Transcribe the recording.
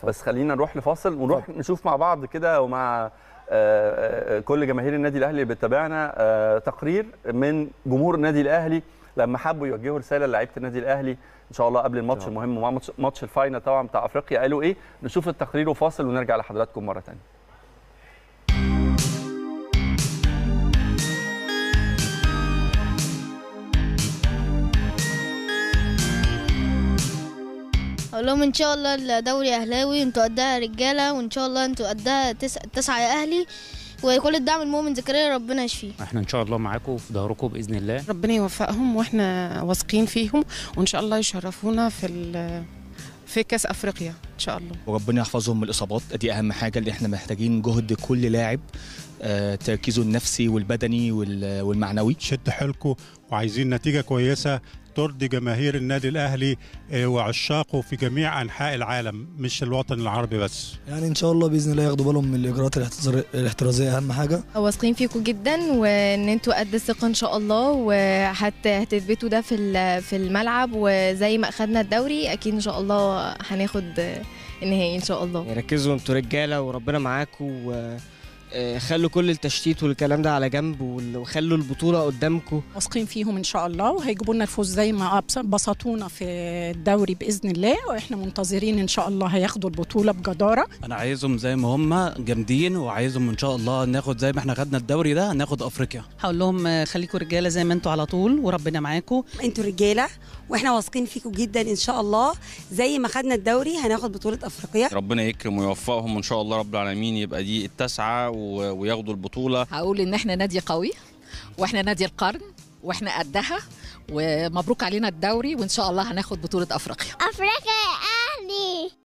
بس خلينا نروح لفاصل ونروح نشوف مع بعض كده ومع كل جماهير النادي الاهلي اللي بتتابعنا تقرير من جمهور النادي الاهلي لما حبوا يوجهوا رساله للاعيبه النادي الاهلي ان شاء الله قبل الماتش المهم ومع ماتش الفاينل طبعا بتاع افريقيا قالوا ايه. نشوف التقرير وفاصل ونرجع لحضراتكم مره ثانيه. اقول لهم ان شاء الله الدوري اهلاوي، انتوا قدها رجاله، وان شاء الله انتوا قدها تسعه يا اهلي، وكل الدعم المؤمن زكريا ربنا يشفيه. احنا ان شاء الله معاكم وفي ظهركم باذن الله، ربنا يوفقهم واحنا واثقين فيهم، وان شاء الله يشرفونا في كاس افريقيا ان شاء الله، وربنا يحفظهم من الاصابات. دي اهم حاجه، اللي احنا محتاجين جهد كل لاعب، تركيزه النفسي والبدني والمعنوي. شد حيلكم وعايزين نتيجه كويسه ترضي جماهير النادي الاهلي وعشاقه في جميع انحاء العالم مش الوطن العربي بس. يعني ان شاء الله باذن الله ياخدوا بالهم من الاجراءات الاحترازيه، اهم حاجه. واثقين فيكم جدا وان انتوا قد الثقه ان شاء الله، وهتثبتوا ده في الملعب، وزي ما اخذنا الدوري اكيد ان شاء الله هناخد النهائي ان شاء الله. ركزوا انتوا رجاله وربنا معاكم، خلوا كل التشتيت والكلام ده على جنب وخلوا البطوله قدامكم. واثقين فيهم ان شاء الله وهيجيبوا لنا الفوز زي ما بسطونا في الدوري باذن الله، واحنا منتظرين ان شاء الله هياخدوا البطوله بجداره. انا عايزهم زي ما هم جامدين، وعايزهم ان شاء الله ناخد زي ما احنا خدنا الدوري ده ناخد افريقيا. هقول لهم خليكم رجاله زي ما انتوا على طول وربنا معاكم. انتوا رجاله واحنا واثقين فيكم جدا، ان شاء الله زي ما خدنا الدوري هناخد بطوله افريقيا. ربنا يكرم ويوفقهم وان شاء الله رب العالمين يبقى دي التاسعه وياخدوا البطوله. هقول ان احنا نادي قوي واحنا نادي القرن واحنا قدها، ومبروك علينا الدوري وان شاء الله هناخد بطوله افريقيا. افريقيا يا اهلي.